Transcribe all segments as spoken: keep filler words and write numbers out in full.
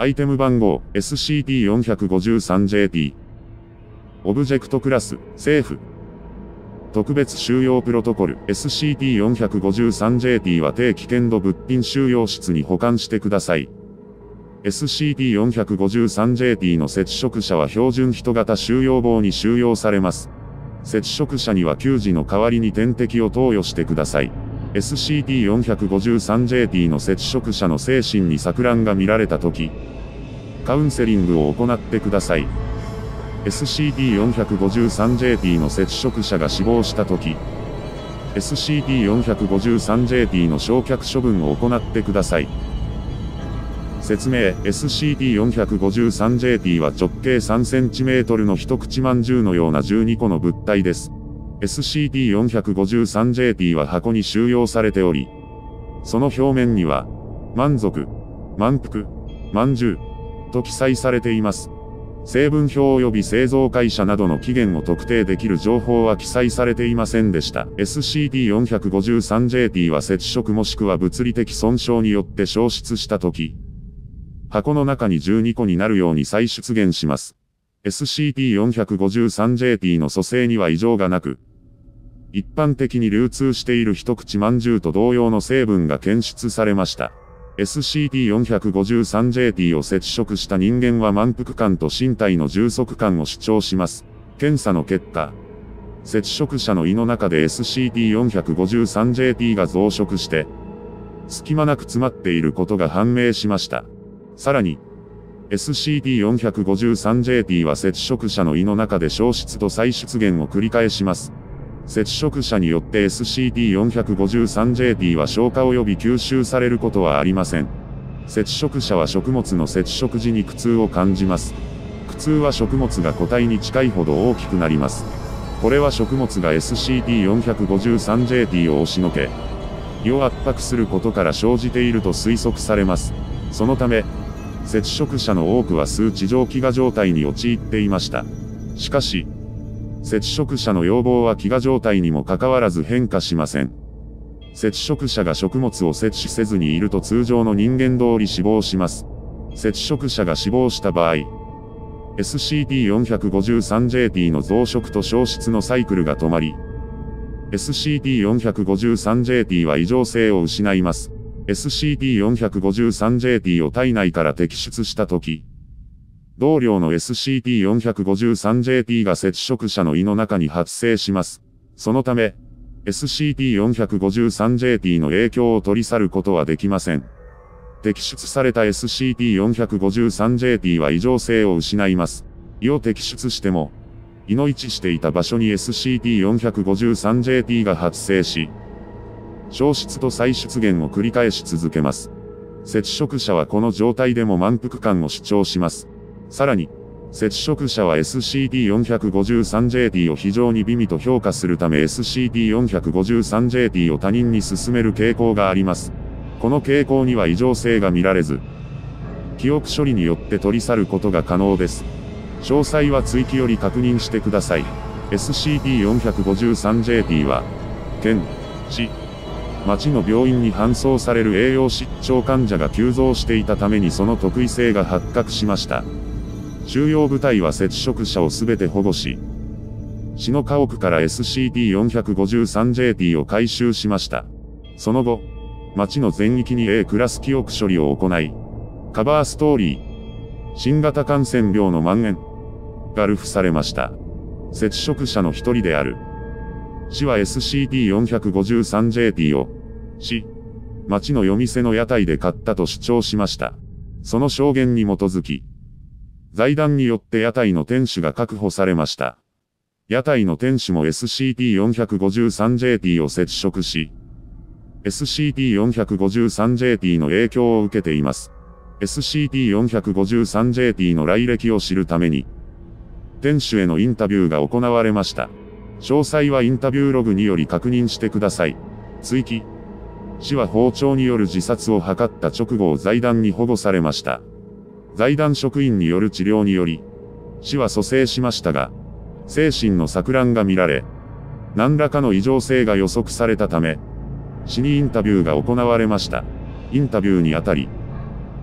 アイテム番号 エスシーティーよんごさんジェーティー。オブジェクトクラス、政府。特別収容プロトコル エスシーティーよんごさんジェーティー は低危険度物品収容室に保管してください。エスシーティーよんごさんジェーティー の接触者は標準人型収容棒に収容されます。接触者には給仕の代わりに点滴を投与してください。エスシーティーよんごさんジェーティー の接触者の精神に錯乱が見られたとき、カウンセリングを行ってください。エスシーティーよんごさんジェーティー の接触者が死亡したとき、エスシーティーよんごさんジェーティー の焼却処分を行ってください。説明 エスシーティーよんごさんジェーティー は直径さんセンチメートルの一口まんじゅうのようなじゅうにこの物体です。エスシーティーよんごさんジェーティー は箱に収容されており、その表面には、満足、満腹、まんじゅうと記載されています。成分表及び製造会社などの期限を特定できる情報は記載されていませんでした。エスシーティーよんごさんジェーティー は接触もしくは物理的損傷によって消失したとき、箱の中にじゅうにこになるように再出現します。エスシーティーよんごさんジェーティー の組成には異常がなく、一般的に流通している一口まんじゅうと同様の成分が検出されました。エスシーティーよんごさんジェーティー を接触した人間は満腹感と身体の充足感を主張します。検査の結果、接触者の胃の中で エスシーティーよんごさんジェーティー が増殖して、隙間なく詰まっていることが判明しました。さらに、エスシーティーよんごさんジェーティー は接触者の胃の中で消失と再出現を繰り返します。接触者によって エスシーティーよんごさんジェーティー は消化及び吸収されることはありません。接触者は食物の接触時に苦痛を感じます。苦痛は食物が固体に近いほど大きくなります。これは食物が エスシーティーよんごさんジェーティー を押しのけ、胃を圧迫することから生じていると推測されます。そのため、接触者の多くは数値上飢餓状態に陥っていました。しかし、接触者の要望は飢餓状態にもかかわらず変化しません。接触者が食物を摂取せずにいると通常の人間通り死亡します。接触者が死亡した場合、エスシーティーよんごさんジェーティー の増殖と消失のサイクルが止まり、エスシーティーよんごさんジェーティー は異常性を失います。エスシーティーよんごさんジェーティー を体内から摘出したとき、同量の エスシーティーよんごさんジェーティー が接触者の胃の中に発生します。そのため、エスシーティーよんごさんジェーティー の影響を取り去ることはできません。摘出された エスシーティーよんごさんジェーティー は異常性を失います。胃を摘出しても、胃の位置していた場所に エスシーティーよんごさんジェーティー が発生し、消失と再出現を繰り返し続けます。接触者はこの状態でも満腹感を主張します。さらに、接触者は エスシーティーよんごさんジェーティー を非常に美味と評価するため エスシーティーよんごさんジェーティー を他人に勧める傾向があります。この傾向には異常性が見られず、記憶処理によって取り去ることが可能です。詳細は追記より確認してください。エスシーティーよんごさんジェーティー は、県、市、町の病院に搬送される栄養失調患者が急増していたためにその特異性が発覚しました。収容部隊は接触者をすべて保護し、市の家屋から エスシーティーよんごさんジェーティー を回収しました。その後、町の全域に エー クラス記憶処理を行い、カバーストーリー、新型感染病の蔓延がルフされました。接触者の一人である。市は エスシーティーよんごさんジェーティー を、市、町の夜店の屋台で買ったと主張しました。その証言に基づき、財団によって屋台の店主が確保されました。屋台の店主も エスシーティーよんごさんジェーティー を接触し、エスシーティーよんごさんジェーティー の影響を受けています。エスシーティーよんごさんジェーティー の来歴を知るために、店主へのインタビューが行われました。詳細はインタビューログにより確認してください。追記。市は包丁による自殺を図った直後を財団に保護されました。財団職員による治療により、市は蘇生しましたが、精神の錯乱が見られ、何らかの異常性が予測されたため、市にインタビューが行われました。インタビューにあたり、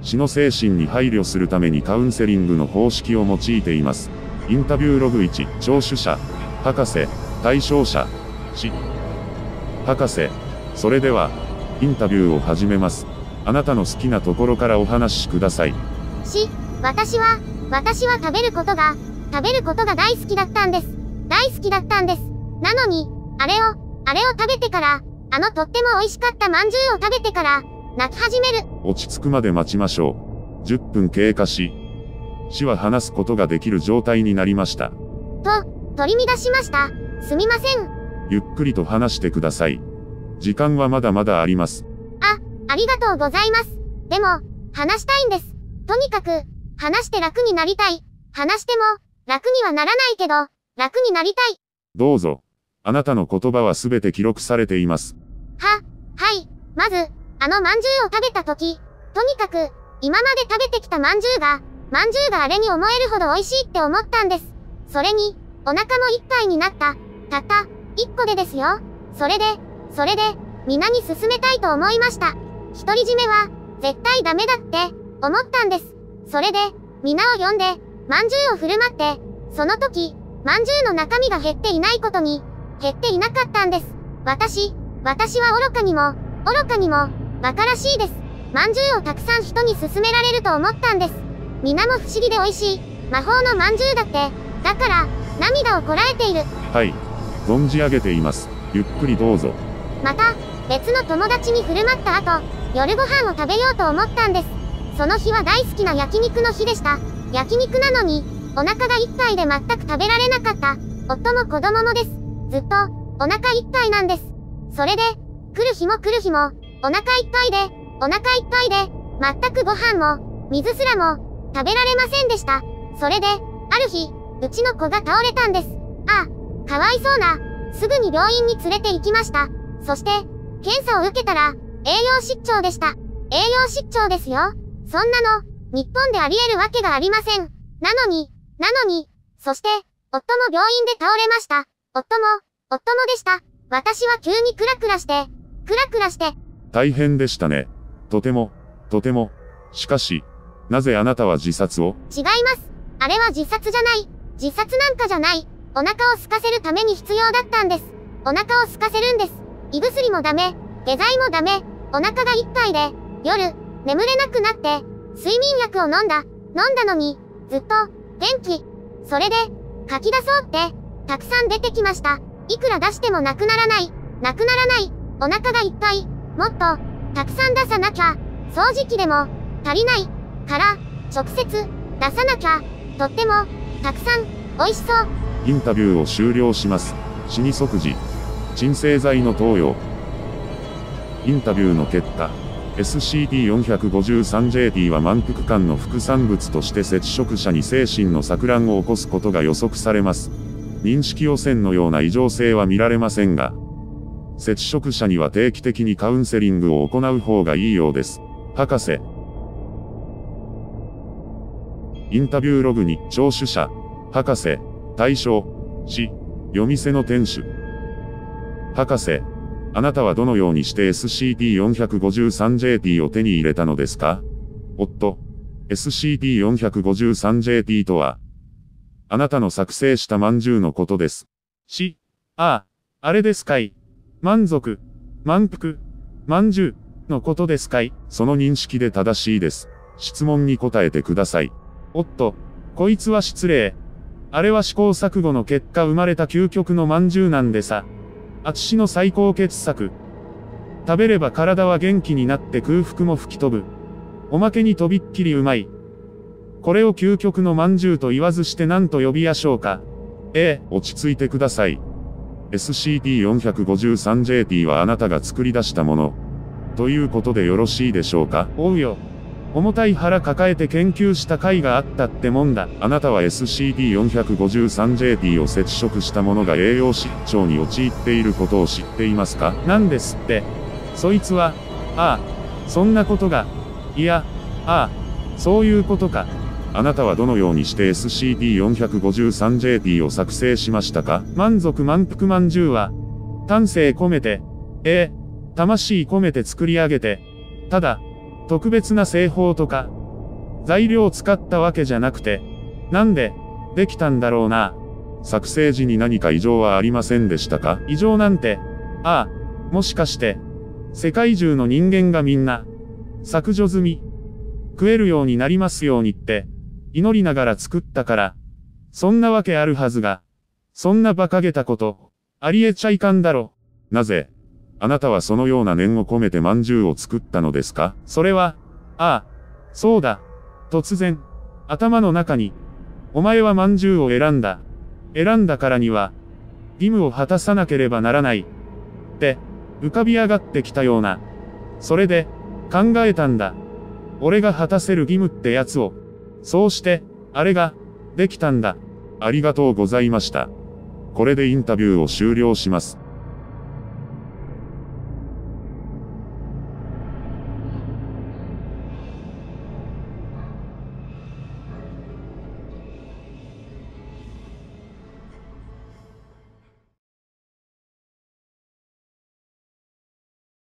死の精神に配慮するためにカウンセリングの方式を用いています。インタビューログいち、聴取者、博士、対象者、死。博士、それでは、インタビューを始めます。あなたの好きなところからお話しください。 し、私は、私は食べることが、食べることが大好きだったんです。大好きだったんです。なのに、あれを、あれを食べてから、あのとっても美味しかった饅頭を食べてから、泣き始める。 落ち着くまで待ちましょう。じゅっぷん経過し、死は話すことができる状態になりました。 と、取り乱しました。すみません。 ゆっくりと話してください。時間はまだまだあります。 あ、ありがとうございます。でも、話したいんです。とにかく、話して楽になりたい。話しても、楽にはならないけど、楽になりたい。 どうぞ。あなたの言葉はすべて記録されています。 は、はい。まず、あの饅頭を食べたとき、とにかく、今まで食べてきた饅頭が、饅頭があれに思えるほど美味しいって思ったんです。それに、お腹もいっぱいになった。たった、一個でですよ。それで、それで、皆に勧めたいと思いました。独り占めは、絶対ダメだって、思ったんです。それで、皆を呼んで、饅頭を振る舞って、その時、饅頭の中身が減っていないことに、減っていなかったんです。私、私は愚かにも、愚かにも、馬鹿らしいです。饅頭をたくさん人に勧められると思ったんです。皆も不思議で美味しい、魔法の饅頭だって、だから、涙をこらえている。 はい。存じ上げています。ゆっくりどうぞ。 また、別の友達に振る舞った後、夜ご飯を食べようと思ったんです。その日は大好きな焼肉の日でした。焼肉なのに、お腹がいっぱいで全く食べられなかった。夫も子供もです。ずっと、お腹いっぱいなんです。それで、来る日も来る日も、お腹いっぱいで、お腹いっぱいで、全くご飯も、水すらも、食べられませんでした。それで、ある日、うちの子が倒れたんです。ああ、かわいそうな。すぐに病院に連れて行きました。そして、検査を受けたら、栄養失調でした。栄養失調ですよ。そんなの、日本であり得るわけがありません。なのに、なのに、そして、夫も病院で倒れました。夫も、夫もでした。私は急にクラクラして、クラクラして。 大変でしたね。とても、とても。しかし、なぜあなたは自殺を？ 違います。あれは自殺じゃない。自殺なんかじゃない。お腹を空かせるために必要だったんです。お腹を空かせるんです。胃薬もダメ、下剤もダメ、お腹がいっぱいで、夜、眠れなくなって、睡眠薬を飲んだ、飲んだのに、ずっと、元気。それで、書き出そうって、たくさん出てきました。いくら出してもなくならない、なくならない、お腹がいっぱい、もっと、たくさん出さなきゃ、掃除機でも、足りない、から、直接、出さなきゃ、とっても、たくさん、美味しそう。 インタビューを終了します。死に即時。鎮静剤の投与。インタビューの結果、エスシーティーよんごさんジェーティー は満腹感の副産物として摂食者に精神の錯乱を起こすことが予測されます。認識汚染のような異常性は見られませんが、摂食者には定期的にカウンセリングを行う方がいいようです。博士。インタビューログに、聴取者、博士、対象、死、夜店の店主。博士、あなたはどのようにして エスシーティーよんごさんジェーティー を手に入れたのですか？夫、エスシーティーよんごさんジェーティー とは、あなたの作成した饅頭のことです。 し、ああ、あれですかい。満足、満腹、饅頭のことですかい。 その認識で正しいです。質問に答えてください。 おっと、こいつは失礼。あれは試行錯誤の結果生まれた究極の饅頭なんでさ。あちしの最高傑作。食べれば体は元気になって空腹も吹き飛ぶ。おまけにとびっきりうまい。これを究極の饅頭と言わずして何と呼びやしょうか。ええ。 落ち着いてください。エスシーティーよんごさんジェーティー はあなたが作り出したもの。ということでよろしいでしょうか。 おうよ。重たい腹抱えて研究した甲斐があったってもんだ。 あなたは エスシーティーよんごさんジェーティー を摂食したものが栄養失調に陥っていることを知っていますか？ なんですって。そいつは、ああ、そんなことが、いや、ああ、そういうことか。 あなたはどのようにして エスシーティーよんごさんジェーティー を作成しましたか？ 満足満腹饅頭は、丹精込めて、ええ、魂込めて作り上げて、ただ、 特別な製法とか、材料を使ったわけじゃなくて、なんで、できたんだろうな。 作成時に何か異常はありませんでしたか？ 異常なんて、ああ、もしかして、世界中の人間がみんな、削除済み、食えるようになりますようにって、祈りながら作ったから、そんなわけあるはずが、そんな馬鹿げたこと、ありえちゃいかんだろ。 なぜ、あなたはそのような念を込めて饅頭を作ったのですか？ それは、ああ、そうだ。突然、頭の中に、お前は饅頭を選んだ。選んだからには、義務を果たさなければならない。って、浮かび上がってきたような。それで、考えたんだ。俺が果たせる義務ってやつを。そうして、あれが、できたんだ。 ありがとうございました。これでインタビューを終了します。